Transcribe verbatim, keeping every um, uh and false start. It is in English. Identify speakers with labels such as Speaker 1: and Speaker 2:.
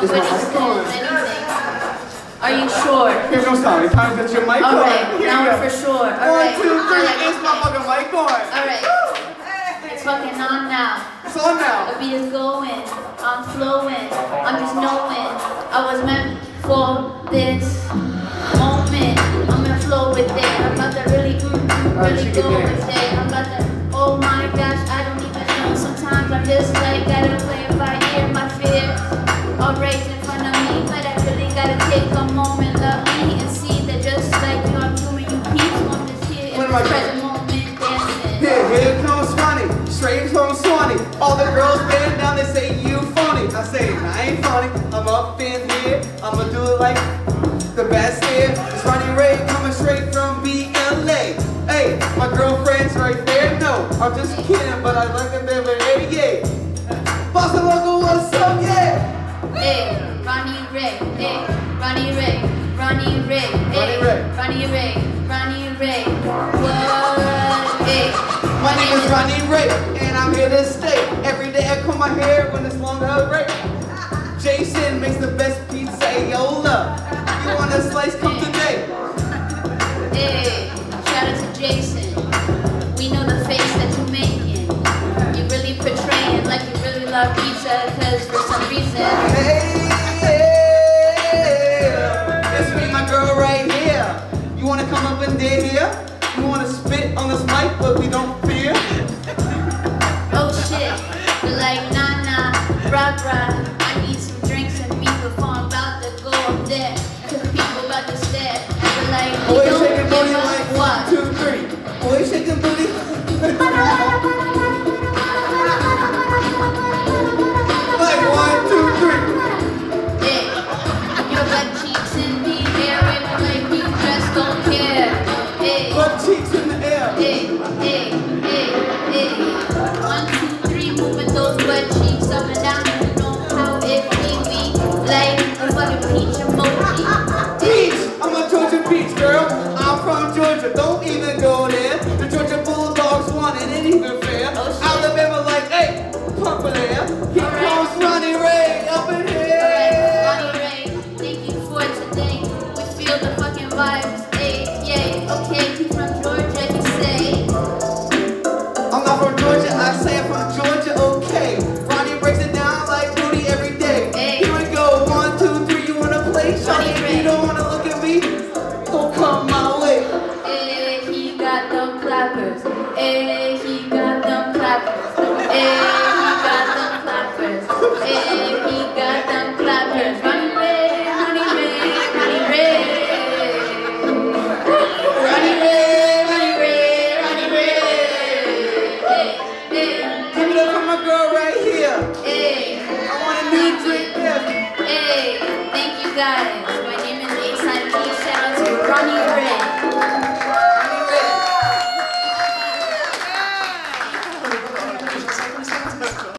Speaker 1: Is my
Speaker 2: Which is
Speaker 1: mic on?
Speaker 2: anything. Are you sure?
Speaker 1: Here goes Tommy. Time to get your mic on.
Speaker 2: Alright, now we're for sure. Alright.
Speaker 1: One, two, three. Is my fucking mic on?
Speaker 2: Alright. It's fucking on now.
Speaker 1: It's on now.
Speaker 2: The beat is going. I'm flowing. I'm just knowing I was meant for this moment. I'm gonna flow with it. I'm about to really, mm, really go with it. I'm about to, oh my gosh, I don't even know. Sometimes I'm just like, gotta play it by ear. My fears are raised in front of me, but I really gotta take a moment, love me, and see that just like you, I'm human, you peeps. I'm just here in the present moment dancing.
Speaker 1: Here, here comes funny, straight from Swanee. All the girls bend down, they say you funny. I say, I ain't funny, I'm up in here. I'ma do it like the best here. It's Ronnie Ray coming straight from B L A. Hey, my girlfriend's right there. No, I'm just kidding, but I like it there, but eighty-eight. Boston local, what's up, yeah?
Speaker 2: Hey, Ronnie Ray, hey, Ronnie Ray, Ronnie Ray, hey, Ronnie Ray, Ronnie Ray, what, hey.
Speaker 1: My name is Ronnie Ray, and I'm here to stay. Every day I comb my hair when it's long hair break. Jason makes the best pizza, ayola. You want a slice, come today.
Speaker 2: Hey, shout out to Jason. We know the face that you're making. You really portraying like you really love pizza, cause for some reason.
Speaker 1: Hey, yeah. It's me, my girl right here. You wanna come up and dare here? You wanna spit on this mic, but we don't fear?
Speaker 2: Oh shit, you're like nah nah, rah rah. I need some drinks and me before I'm about to go up there. Cause people about to stare. You're like, you
Speaker 1: Boy
Speaker 2: don't
Speaker 1: shaking booty
Speaker 2: give a
Speaker 1: like
Speaker 2: what?
Speaker 1: one, two, three. Boy shaking booty. Like one, two, three.
Speaker 2: Hey, your butt cheeks in the air, and like you just don't care. Hey,
Speaker 1: Butt cheeks in the air.
Speaker 2: hey, hey, hey, hey. One, two, three, moving those butt cheeks up and down. You know how it be me, like a fucking peach emoji.
Speaker 1: Peach, I'm a Georgia peach girl. I'm from Georgia. Don't even go there. The Georgia Bulldogs won and it even fair.
Speaker 2: Oh, shit.
Speaker 1: Alabama like, hey, pump it there. Here
Speaker 2: All right.
Speaker 1: comes Ronnie Ray up in here.
Speaker 2: Alright, Ronnie Ray, thank you for today. We feel the fucking vibes. Hey, yay, okay, he's from Georgia, he say.
Speaker 1: I'm not from Georgia, I say I'm from Georgia, okay. Ronnie breaks it down like booty every day.
Speaker 2: Hey.
Speaker 1: Here we go, one, two, three, you wanna play? Shawty,
Speaker 2: Ronnie
Speaker 1: if
Speaker 2: Ray.
Speaker 1: you don't wanna look at me, don't come my way.
Speaker 2: Hey, he got them clappers. Hey, he got them clappers. Hey, he got them clappers. Hey, he got them clappers. Ronnie Ray, Ronnie Ray, Ronnie Ray. Ronnie Ray, Ronnie Ray, Ronnie Ray. Hey, hey,
Speaker 1: Give it up for my girl right here.
Speaker 2: hey.
Speaker 1: I want a new drink, yeah.
Speaker 2: Hey, thank you guys.